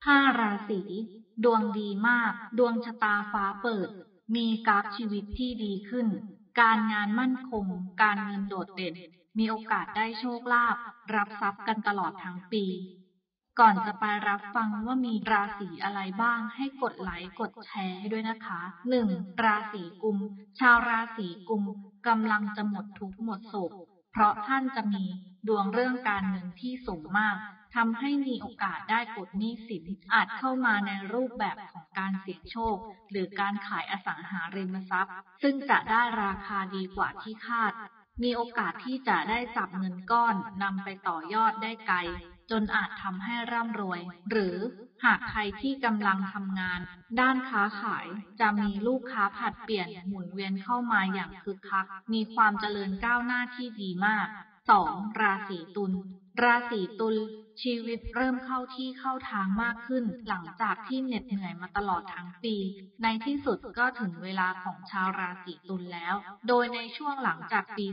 5 ราศีดวงดีมากดวงชะตาฟ้าเปิดมีกราฟชีวิตที่ดีขึ้นการงานมั่นคงการเงินโดดเด่นมีโอกาสได้โชคลาภรับทรัพย์กันตลอดทั้งปีก่อนจะไปรับฟังว่ามีราศีอะไรบ้างให้กดไลค์กดแชร์ให้ด้วยนะคะ 1. ราศีกุมชาวราศีกุมกำลังจะหมดทุกข์หมดโศกเพราะท่านจะมีดวงเรื่องการเงินที่สูงมากทำให้มีโอกาสได้ปลดหนี้สินอาจเข้ามาในรูปแบบของการเสี่ยงโชคหรือการขายอสังหาริมทรัพย์ซึ่งจะได้ราคาดีกว่าที่คาดมีโอกาสที่จะได้จับเงินก้อนนำไปต่อยอดได้ไกลจนอาจทำให้ร่ำรวยหรือหากใครที่กำลังทำงานด้านค้าขายจะมีลูกค้าผลัดเปลี่ยนหมุนเวียนเข้ามาอย่างคึกคักมีความเจริญก้าวหน้าที่ดีมาก 2. ราศีตุลราศีตุลชีวิตเริ่มเข้าที่เข้าทางมากขึ้นหลังจากที่เหน็ดเหนื่อยมาตลอดทั้งปีในที่สุดก็ถึงเวลาของชาวราศีตุลแล้วโดยในช่วงหลังจากปี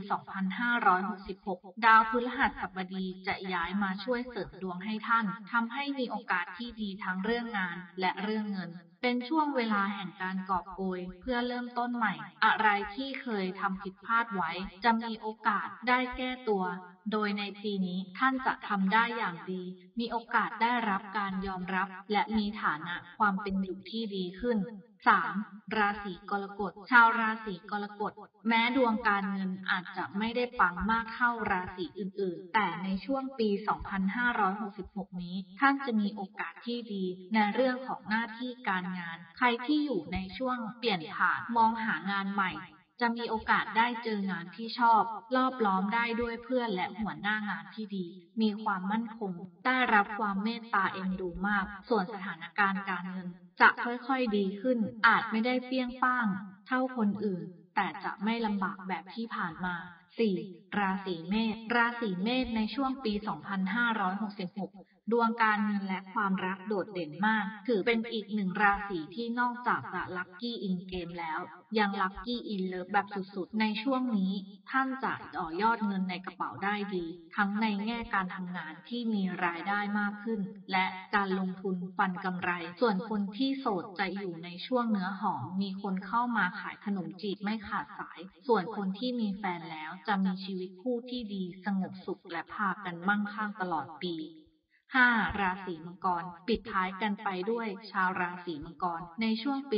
2566 ดาวพฤหัสบดีจะย้ายมาช่วยเสริมดวงให้ท่านทำให้มีโอกาสที่ดีทั้งเรื่องงานและเรื่องเงินเป็นช่วงเวลาแห่งการกอบโกยเพื่อเริ่มต้นใหม่อะไรที่เคยทำผิดพลาดไว้จะมีโอกาสได้แก้ตัวโดยในปีนี้ท่านจะทำได้อย่างดีมีโอกาสได้รับการยอมรับและมีฐานะความเป็นอยู่ที่ดีขึ้น 3. ราศีกรกฎชาวราศีกรกฎแม้ดวงการเงินอาจจะไม่ได้ปังมากเท่าราศีอื่นๆแต่ในช่วงปี 2566 นี้ท่านจะมีโอกาสที่ดีในเรื่องของหน้าที่การงานใครที่อยู่ในช่วงเปลี่ยนผ่านมองหางานใหม่จะมีโอกาสได้เจองานที่ชอบรอบล้อมได้ด้วยเพื่อนและหัวหน้างานที่ดีมีความมั่นคงได้รับความเมตตาเอ็นดูมากส่วนสถานการณ์การเงินจะค่อยๆดีขึ้นอาจไม่ได้เปรี้ยงป้างเท่าคนอื่นแต่จะไม่ลำบากแบบที่ผ่านมา 4. ราศีเมษราศีเมษในช่วงปี 2566 ดวงการเงินและความรักโดดเด่นมากถือเป็นอีกหนึ่งราศีที่นอกจากจะลัคกี้อินเกมแล้วยังลัคกี้อินเลิฟแบบสุดๆในช่วงนี้ท่านจะต่อยอดเงินในกระเป๋าได้ดีทั้งในแง่การทำงานที่มีรายได้มากขึ้นและการลงทุนฟันกำไรส่วนคนที่โสดจะอยู่ในช่วงเนื้อหอมมีคนเข้ามาขายขนมจีบไม่ขาดสายส่วนคนที่มีแฟนแล้วจะมีชีวิตคู่ที่ดีสงบสุขและพากันมั่งคั่งตลอดปี 5. ราศีมังกรปิดท้ายกันไปด้วยชาวราศีมังกรในช่วงปี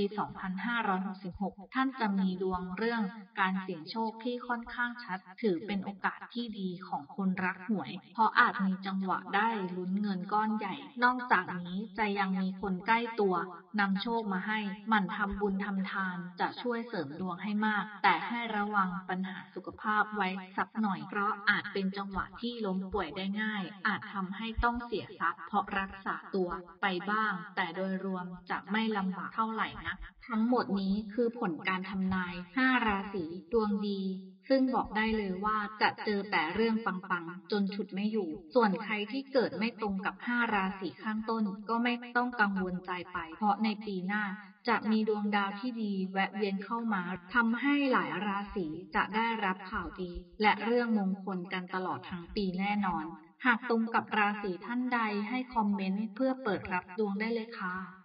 2566 ท่านจะมีดวงเรื่องการเสี่ยงโชคที่ค่อนข้างชัดถือเป็นโอกาสที่ดีของคนรักหวยเพราะอาจมีจังหวะได้ลุ้นเงินก้อนใหญ่นอกจากนี้จะยังมีคนใกล้ตัวนำโชคมาให้หมั่นทำบุญทำทานจะช่วยเสริมดวงให้มากแต่ให้ระวังปัญหาสุขภาพไว้สักหน่อยเพราะอาจเป็นจังหวะที่ล้มป่วยได้ง่ายอาจทำให้ต้องเสียทรัพย์เพราะรักษาตัวไปบ้างแต่โดยรวมจะไม่ลำบากเท่าไหร่นะทั้งหมดนี้คือผลการทำนาย5ราศีดวงดีซึ่งบอกได้เลยว่าจะเจอแต่เรื่องปังๆจนฉุดไม่อยู่ส่วนใครที่เกิดไม่ตรงกับ5ราศีข้างต้นก็ไม่ต้องกังวลใจไปเพราะในปีหน้าจะมีดวงดาวที่ดีแวะเวียนเข้ามาทำให้หลายราศีจะได้รับข่าวดีและเรื่องมงคลกันตลอดทั้งปีแน่นอนหากตรงกับราศีท่านใดให้คอมเมนต์เพื่อเปิดรับดวงได้เลยค่ะ